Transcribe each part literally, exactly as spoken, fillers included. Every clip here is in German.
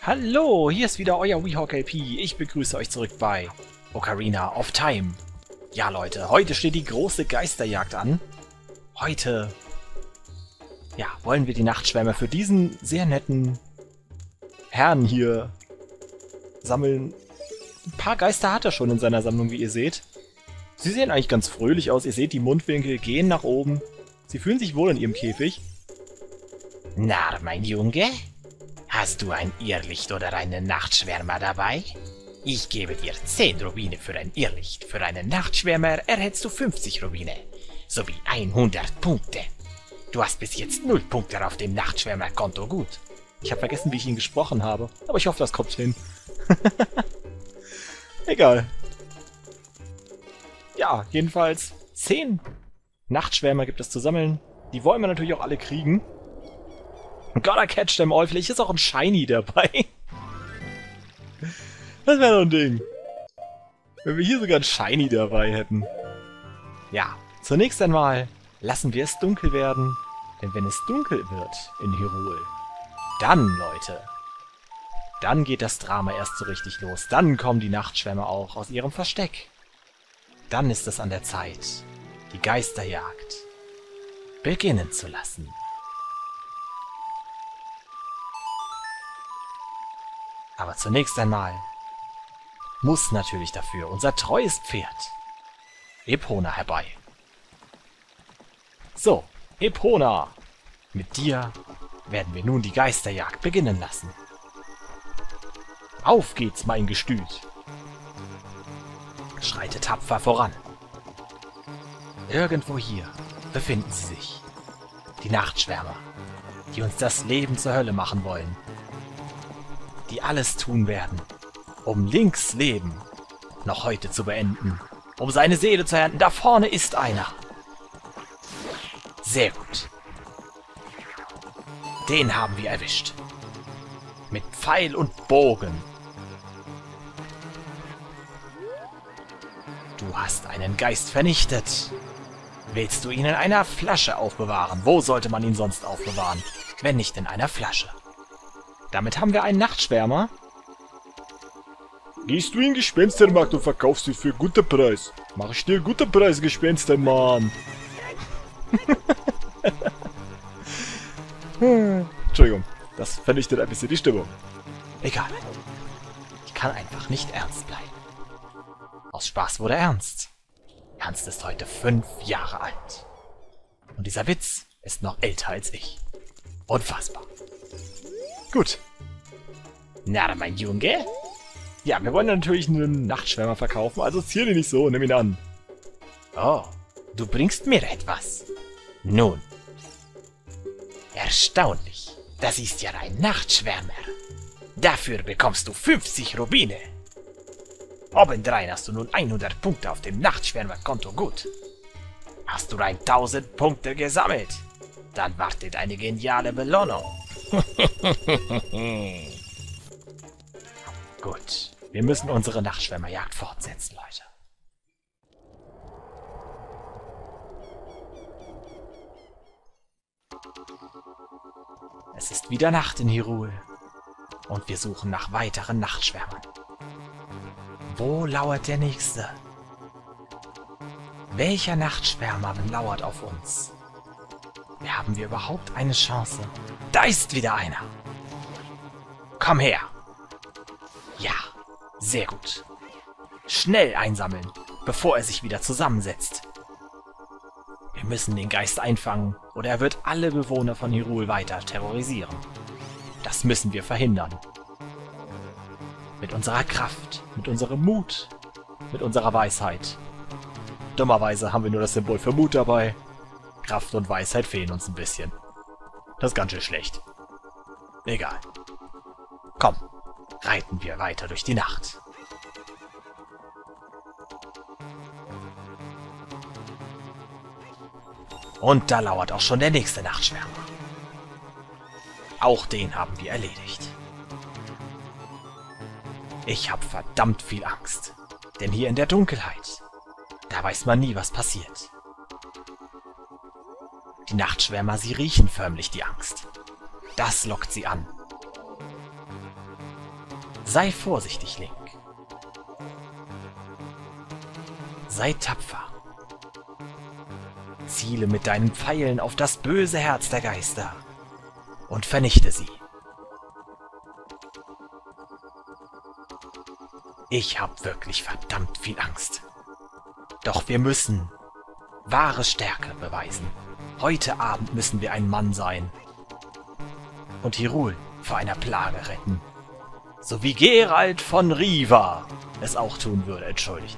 Hallo, hier ist wieder euer Weehawk L P. Ich begrüße euch zurück bei Ocarina of Time. Ja Leute, heute steht die große Geisterjagd an. Heute, ja, wollen wir die Nachtschwärmer für diesen sehr netten Herrn hier sammeln. Ein paar Geister hat er schon in seiner Sammlung, wie ihr seht. Sie sehen eigentlich ganz fröhlich aus. Ihr seht, die Mundwinkel gehen nach oben. Sie fühlen sich wohl in ihrem Käfig. Na, mein Junge? Hast du ein Irrlicht oder einen Nachtschwärmer dabei? Ich gebe dir zehn Rubine für ein Irrlicht. Für einen Nachtschwärmer erhältst du fünfzig Rubine. Sowie hundert Punkte. Du hast bis jetzt null Punkte auf dem Nachtschwärmerkonto, gut. Ich habe vergessen, wie ich ihn gesprochen habe. Aber ich hoffe, das kommt hin. Egal. Ja, jedenfalls zehn Nachtschwärmer gibt es zu sammeln. Die wollen wir natürlich auch alle kriegen. Gotta catch them all. Vielleicht ist auch ein Shiny dabei. Das wäre doch ein Ding. Wenn wir hier sogar ein Shiny dabei hätten. Ja, zunächst einmal lassen wir es dunkel werden. Denn wenn es dunkel wird in Hyrule, dann, Leute, dann geht das Drama erst so richtig los. Dann kommen die Nachtschwärmer auch aus ihrem Versteck. Dann ist es an der Zeit, die Geisterjagd beginnen zu lassen. Aber zunächst einmal muss natürlich dafür unser treues Pferd Epona herbei. So, Epona, mit dir werden wir nun die Geisterjagd beginnen lassen. Auf geht's, mein Gestüt. Schreite tapfer voran. Irgendwo hier befinden sie sich. Die Nachtschwärmer, die uns das Leben zur Hölle machen wollen. Die alles tun werden, um Links Leben noch heute zu beenden. Um seine Seele zu ernten. Da vorne ist einer. Sehr gut. Den haben wir erwischt. Mit Pfeil und Bogen. Du hast einen Geist vernichtet. Willst du ihn in einer Flasche aufbewahren? Wo sollte man ihn sonst aufbewahren, wenn nicht in einer Flasche? Damit haben wir einen Nachtschwärmer. Gehst du in den Gespenstermarkt und verkaufst sie für guten Preis? Mach ich dir guten Preis, Gespenstermann. Entschuldigung, das vernichtet ein bisschen die Stimmung. Egal. Ich kann einfach nicht ernst bleiben. Aus Spaß wurde Ernst. Ernst ist heute fünf Jahre alt. Und dieser Witz ist noch älter als ich. Unfassbar. Gut. Na, mein Junge? Ja, wir wollen natürlich einen Nachtschwärmer verkaufen, also ziel ihn nicht so, nimm ihn an. Oh, du bringst mir etwas. Nun. Erstaunlich. Das ist ja ein Nachtschwärmer. Dafür bekommst du fünfzig Rubine. Obendrein hast du nun hundert Punkte auf dem Nachtschwärmerkonto, gut. Hast du tausend Punkte gesammelt? Dann wartet eine geniale Belohnung. Gut, wir müssen unsere Nachtschwärmerjagd fortsetzen, Leute. Es ist wieder Nacht in Hyrule und wir suchen nach weiteren Nachtschwärmern. Wo lauert der Nächste? Welcher Nachtschwärmer lauert auf uns? Haben wir überhaupt eine Chance? Da ist wieder einer. Komm her. Ja, sehr gut. Schnell einsammeln, bevor er sich wieder zusammensetzt. Wir müssen den Geist einfangen, oder er wird alle Bewohner von Hyrule weiter terrorisieren. Das müssen wir verhindern. Mit unserer Kraft, mit unserem Mut, mit unserer Weisheit. Dummerweise haben wir nur das Symbol für Mut dabei. Kraft und Weisheit fehlen uns ein bisschen. Das ist ganz schön schlecht. Egal. Komm, reiten wir weiter durch die Nacht. Und da lauert auch schon der nächste Nachtschwärmer. Auch den haben wir erledigt. Ich habe verdammt viel Angst. Denn hier in der Dunkelheit, da weiß man nie, was passiert. Die Nachtschwärmer, sie riechen förmlich die Angst. Das lockt sie an. Sei vorsichtig, Link. Sei tapfer. Ziele mit deinen Pfeilen auf das böse Herz der Geister und vernichte sie. Ich hab wirklich verdammt viel Angst. Doch wir müssen wahre Stärke beweisen. Heute Abend müssen wir ein Mann sein und Hyrule vor einer Plage retten. So wie Geralt von Riva es auch tun würde, entschuldigt.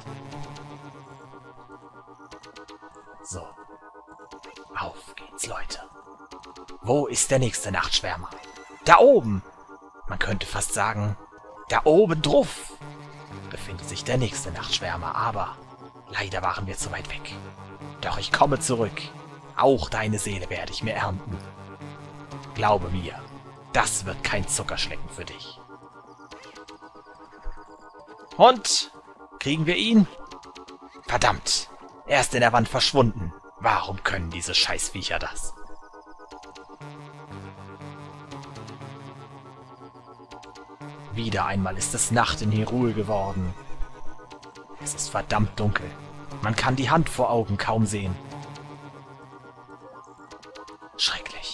So. Auf geht's, Leute. Wo ist der nächste Nachtschwärmer? Da oben! Man könnte fast sagen, da oben drauf befindet sich der nächste Nachtschwärmer, aber leider waren wir zu weit weg. Doch ich komme zurück. Auch deine Seele werde ich mir ernten. Glaube mir, das wird kein Zuckerschlecken für dich. Und? Kriegen wir ihn? Verdammt! Er ist in der Wand verschwunden. Warum können diese Scheißviecher das? Wieder einmal ist es Nacht in Hyrule geworden. Es ist verdammt dunkel. Man kann die Hand vor Augen kaum sehen. Schrecklich.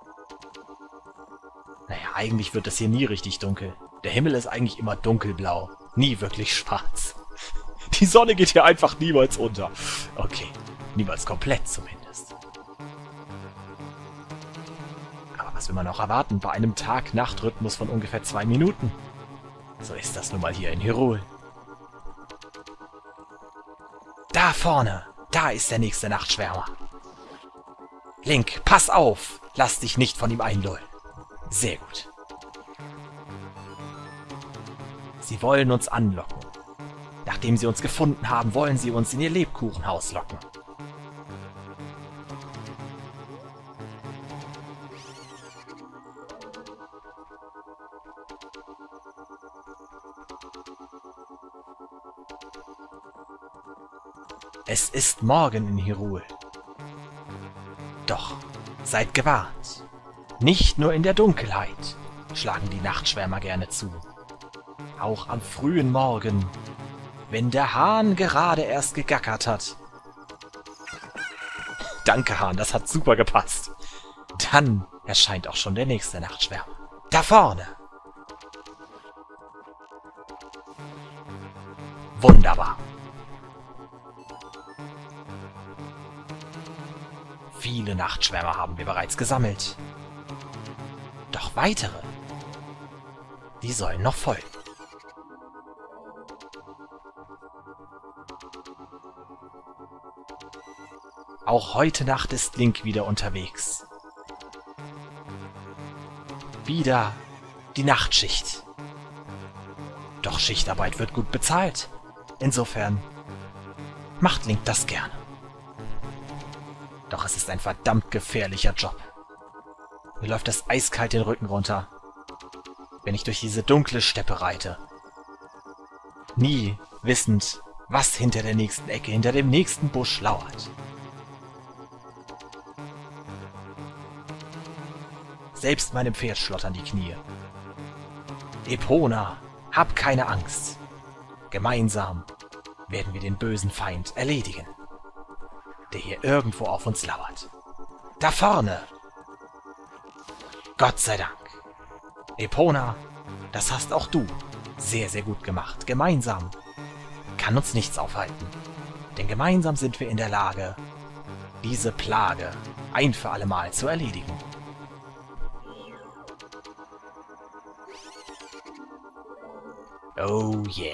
Naja, eigentlich wird es hier nie richtig dunkel. Der Himmel ist eigentlich immer dunkelblau. Nie wirklich schwarz. Die Sonne geht hier einfach niemals unter. Okay, niemals komplett zumindest. Aber was will man noch erwarten bei einem Tag-Nacht-Rhythmus von ungefähr zwei Minuten? So ist das nun mal hier in Hyrule. Da vorne, da ist der nächste Nachtschwärmer. Link, pass auf! Lass dich nicht von ihm einlullen. Sehr gut. Sie wollen uns anlocken. Nachdem sie uns gefunden haben, wollen sie uns in ihr Lebkuchenhaus locken. Es ist morgen in Hyrule. Doch, seid gewarnt. Nicht nur in der Dunkelheit schlagen die Nachtschwärmer gerne zu. Auch am frühen Morgen, wenn der Hahn gerade erst gegackert hat. Danke, Hahn, das hat super gepasst. Dann erscheint auch schon der nächste Nachtschwärmer. Da vorne! Wunderbar. Viele Nachtschwärmer haben wir bereits gesammelt. Doch weitere, die sollen noch folgen. Auch heute Nacht ist Link wieder unterwegs. Wieder die Nachtschicht. Doch Schichtarbeit wird gut bezahlt. Insofern macht Link das gerne. Doch es ist ein verdammt gefährlicher Job. Mir läuft das eiskalt den Rücken runter, wenn ich durch diese dunkle Steppe reite. Nie wissend, was hinter der nächsten Ecke, hinter dem nächsten Busch lauert. Selbst meinem Pferd schlottern die Knie. Epona, hab keine Angst. Gemeinsam werden wir den bösen Feind erledigen, der hier irgendwo auf uns lauert. Da vorne! Gott sei Dank. Epona, das hast auch du sehr, sehr gut gemacht. Gemeinsam kann uns nichts aufhalten. Denn gemeinsam sind wir in der Lage, diese Plage ein für alle Mal zu erledigen. Oh yeah.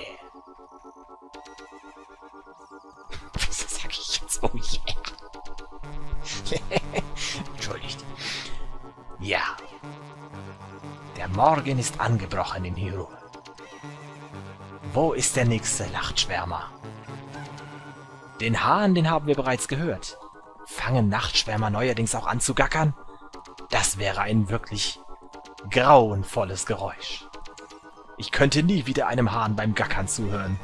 Was sag ich jetzt? Oh yeah. Entschuldigt. Ja. Der Morgen ist angebrochen in Hyrule. Wo ist der nächste Nachtschwärmer? Den Hahn, den haben wir bereits gehört. Fangen Nachtschwärmer neuerdings auch an zu gackern? Das wäre ein wirklich grauenvolles Geräusch. Ich könnte nie wieder einem Hahn beim Gackern zuhören.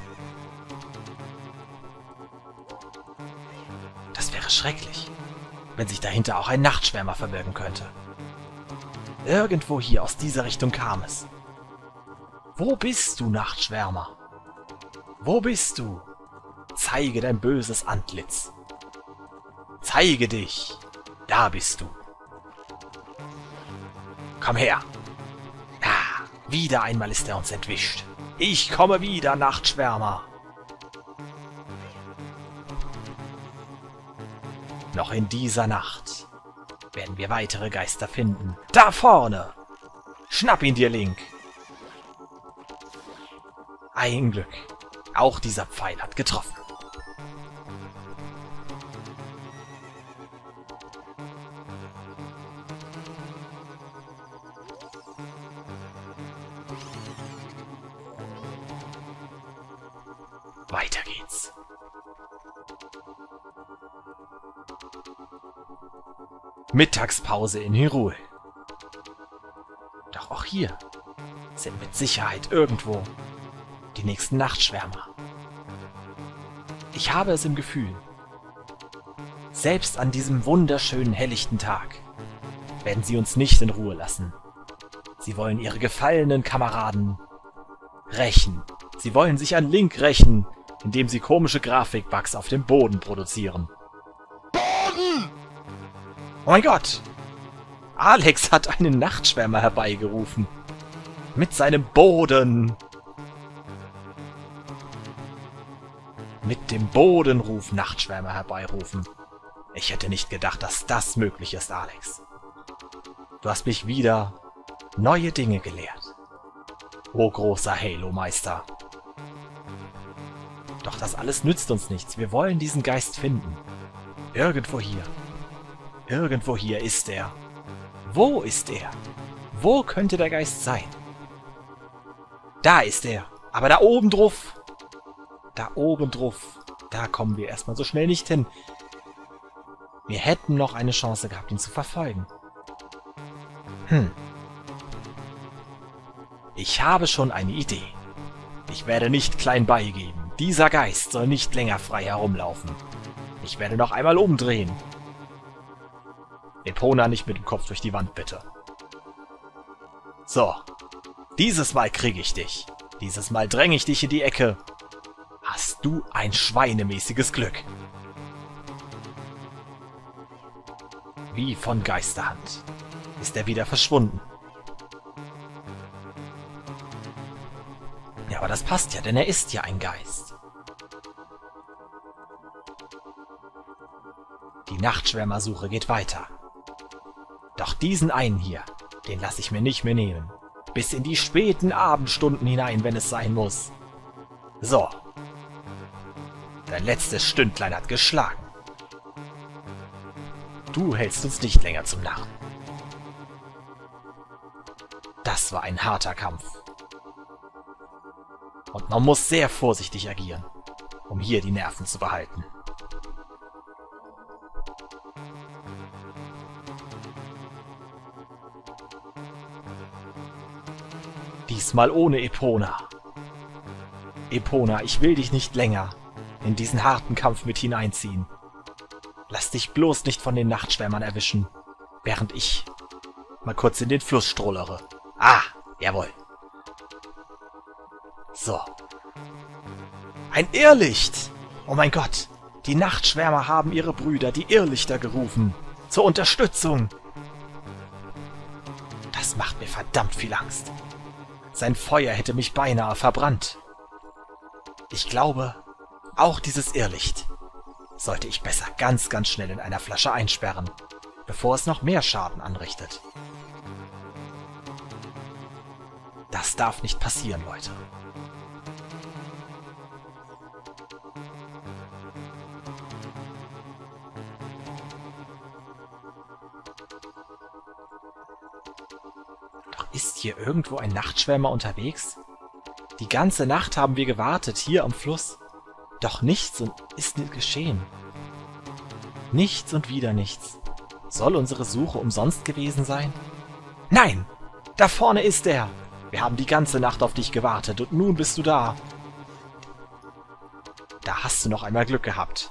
Das wäre schrecklich, wenn sich dahinter auch ein Nachtschwärmer verbirgen könnte. Irgendwo hier aus dieser Richtung kam es. Wo bist du, Nachtschwärmer? Wo bist du? Zeige dein böses Antlitz. Zeige dich. Da bist du. Komm her. Ah, wieder einmal ist er uns entwischt. Ich komme wieder, Nachtschwärmer. Noch in dieser Nacht werden wir weitere Geister finden. Da vorne! Schnapp ihn dir, Link! Ein Glück. Auch dieser Pfeil hat getroffen. Weiter geht's. Mittagspause in Hyrule. Doch auch hier sind mit Sicherheit irgendwo die nächsten Nachtschwärmer. Ich habe es im Gefühl, selbst an diesem wunderschönen helllichten Tag werden sie uns nicht in Ruhe lassen. Sie wollen ihre gefallenen Kameraden rächen. Sie wollen sich an Link rächen, indem sie komische Grafikbugs auf dem Boden produzieren. Boden! Oh mein Gott! Alex hat einen Nachtschwärmer herbeigerufen. Mit seinem Boden. Mit dem Bodenruf Nachtschwärmer herbeirufen. Ich hätte nicht gedacht, dass das möglich ist, Alex. Du hast mich wieder neue Dinge gelehrt. O großer Halo-Meister. Doch das alles nützt uns nichts. Wir wollen diesen Geist finden. Irgendwo hier. Irgendwo hier ist er. Wo ist er? Wo könnte der Geist sein? Da ist er. Aber da oben drauf. Da oben drauf. Da kommen wir erstmal so schnell nicht hin. Wir hätten noch eine Chance gehabt, ihn zu verfolgen. Hm. Ich habe schon eine Idee. Ich werde nicht klein beigeben. Dieser Geist soll nicht länger frei herumlaufen. Ich werde noch einmal umdrehen. Epona, nicht mit dem Kopf durch die Wand, bitte. So. Dieses Mal kriege ich dich. Dieses Mal dränge ich dich in die Ecke. Hast du ein schweinemäßiges Glück. Wie von Geisterhand ist er wieder verschwunden. Ja, aber das passt ja, denn er ist ja ein Geist. Die Nachtschwärmersuche geht weiter. Doch diesen einen hier, den lasse ich mir nicht mehr nehmen. Bis in die späten Abendstunden hinein, wenn es sein muss. So. Dein letztes Stündlein hat geschlagen. Du hältst uns nicht länger zum Narren. Das war ein harter Kampf. Und man muss sehr vorsichtig agieren, um hier die Nerven zu behalten. Diesmal ohne Epona. Epona, ich will dich nicht länger in diesen harten Kampf mit hineinziehen. Lass dich bloß nicht von den Nachtschwärmern erwischen, während ich mal kurz in den Fluss strollere. Ah, jawohl. So. Ein Irrlicht! Oh mein Gott, die Nachtschwärmer haben ihre Brüder, die Irrlichter, gerufen. Zur Unterstützung. Das macht mir verdammt viel Angst. Sein Feuer hätte mich beinahe verbrannt. Ich glaube, auch dieses Irrlicht sollte ich besser ganz, ganz schnell in einer Flasche einsperren, bevor es noch mehr Schaden anrichtet. Das darf nicht passieren, Leute. Doch ist hier irgendwo ein Nachtschwärmer unterwegs? Die ganze Nacht haben wir gewartet, hier am Fluss. Doch nichts und ist nicht geschehen. Nichts und wieder nichts. Soll unsere Suche umsonst gewesen sein? Nein! Da vorne ist er! Wir haben die ganze Nacht auf dich gewartet und nun bist du da. Da hast du noch einmal Glück gehabt.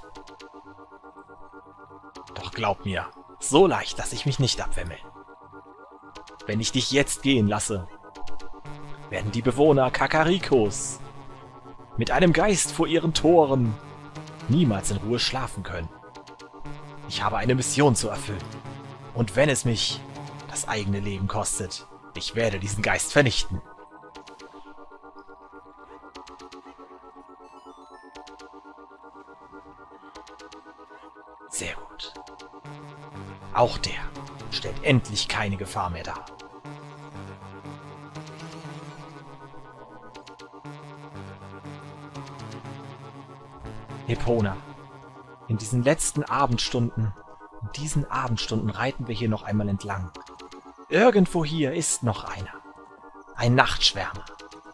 Doch glaub mir, so leicht lasse ich mich nicht abwimmeln. Wenn ich dich jetzt gehen lasse, werden die Bewohner Kakarikos mit einem Geist vor ihren Toren niemals in Ruhe schlafen können. Ich habe eine Mission zu erfüllen. Und wenn es mich das eigene Leben kostet, ich werde diesen Geist vernichten. Sehr gut. Auch der stellt endlich keine Gefahr mehr dar. Epona, in diesen letzten Abendstunden, in diesen Abendstunden reiten wir hier noch einmal entlang. Irgendwo hier ist noch einer. Ein Nachtschwärmer.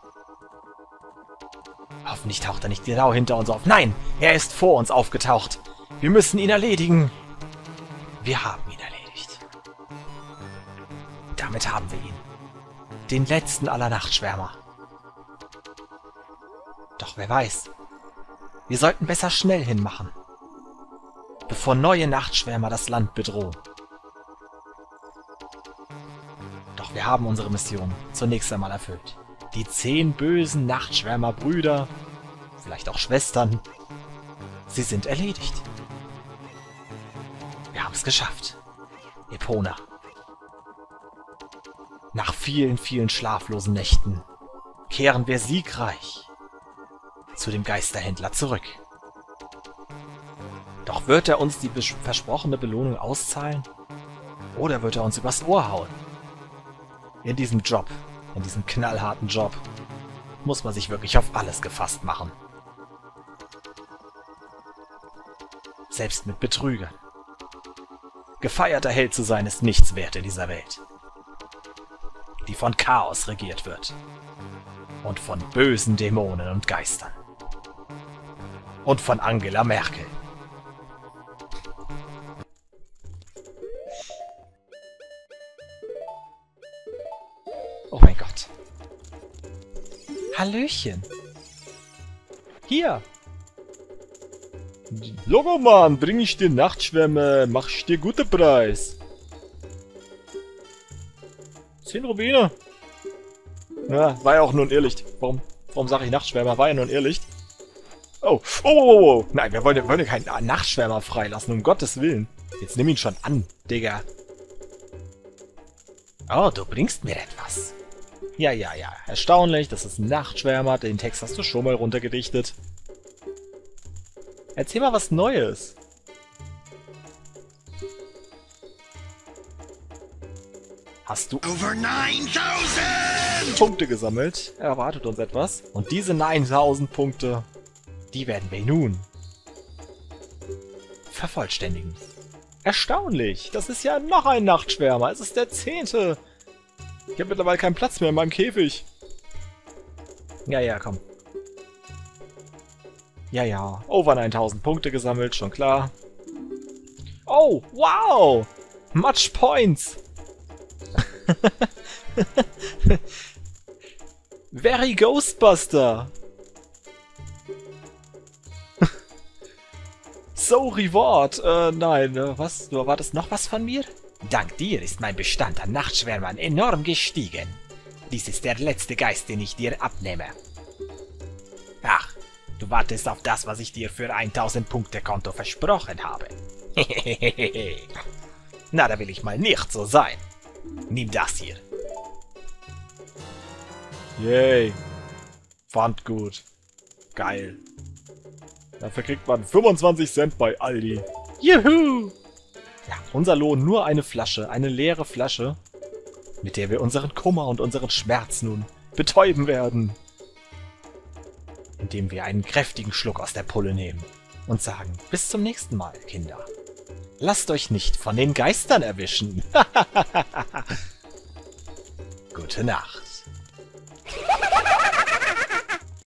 Hoffentlich taucht er nicht genau hinter uns auf. Nein, er ist vor uns aufgetaucht. Wir müssen ihn erledigen. Wir haben ihn erledigt. Damit haben wir ihn. Den letzten aller Nachtschwärmer. Doch wer weiß. Wir sollten besser schnell hinmachen, bevor neue Nachtschwärmer das Land bedrohen. Doch wir haben unsere Mission zunächst einmal erfüllt. Die zehn bösen Nachtschwärmerbrüder, vielleicht auch Schwestern, sie sind erledigt. Wir haben es geschafft. Epona. Nach vielen, vielen schlaflosen Nächten kehren wir siegreich zu dem Geisterhändler zurück. Doch wird er uns die versprochene Belohnung auszahlen? Oder wird er uns übers Ohr hauen? In diesem Job, in diesem knallharten Job, muss man sich wirklich auf alles gefasst machen. Selbst mit Betrügern. Gefeierter Held zu sein ist nichts wert in dieser Welt, die von Chaos regiert wird. Und von bösen Dämonen und Geistern. Und von Angela Merkel. Oh mein Gott. Hallöchen. Hier. Logo, Mann, bring ich dir Nachtschwärme, mach ich dir guten Preis. Zehn Rubine. Ja, war ja auch nur ein Irrlicht. Warum, warum sage ich Nachtschwärmer? War ja nur ein Irrlicht. Oh, oh, oh, oh, oh. Nein, wir wollen, wir wollen ja keinen Nachtschwärmer freilassen, um Gottes Willen. Jetzt nimm ihn schon an, Digga. Oh, du bringst mir etwas. Ja, ja, ja. Erstaunlich, das ist ein Nachtschwärmer. Den Text hast du schon mal runtergedichtet. Erzähl mal was Neues. Hast du over neuntausend Punkte gesammelt? Erwartet uns etwas. Und diese neuntausend Punkte, die werden wir nun vervollständigen. Erstaunlich! Das ist ja noch ein Nachtschwärmer. Es ist der zehnte. Ich habe mittlerweile keinen Platz mehr in meinem Käfig. Ja, ja, komm. Ja, ja. Over neuntausend Punkte gesammelt, schon klar. Oh, wow! Much Points! Very Ghostbuster! So Reward! Äh, nein, äh, was? Du erwartest noch was von mir? Dank dir ist mein Bestand an Nachtschwärmern enorm gestiegen. Dies ist der letzte Geist, den ich dir abnehme. Ach, du wartest auf das, was ich dir für tausend Punkte Konto versprochen habe. Na, da will ich mal nicht so sein. Nimm das hier. Yay. Fand gut. Geil. Dafür kriegt man fünfundzwanzig Cent bei Aldi. Juhu! Ja, unser Lohn nur eine Flasche, eine leere Flasche, mit der wir unseren Kummer und unseren Schmerz nun betäuben werden. Indem wir einen kräftigen Schluck aus der Pulle nehmen und sagen, bis zum nächsten Mal, Kinder. Lasst euch nicht von den Geistern erwischen. Gute Nacht.